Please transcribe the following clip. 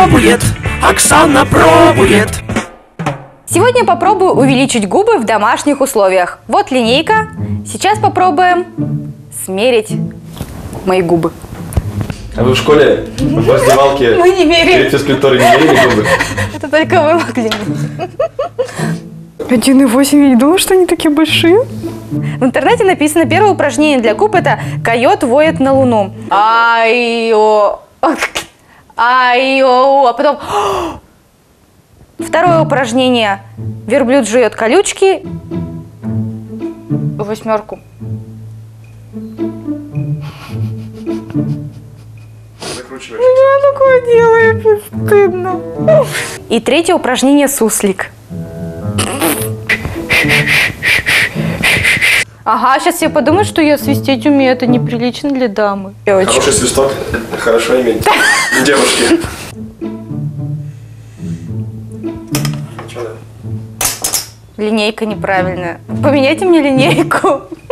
пробует, Оксана пробует. Сегодня попробую увеличить губы в домашних условиях. Вот линейка. Сейчас попробуем смерить мои губы. А вы в школе в раздевалке Мы не меряем. перед физкультурой не мерили губы? Это только вы могли. 1,8, я не думала, что они такие большие. В интернете написано, первое упражнение для губ — это койот воет на луну. Ай-о, ай-о, а потом... Второе упражнение. Верблюд жует колючки. 8. Закручиваешь. Я такое делаю, стыдно. И третье упражнение — суслик. Ага, сейчас все подумают, что я свистеть умею. Это неприлично для дамы. Хороший свисток, хорошо иметь. Девушки. Линейка неправильная. Поменяйте мне линейку.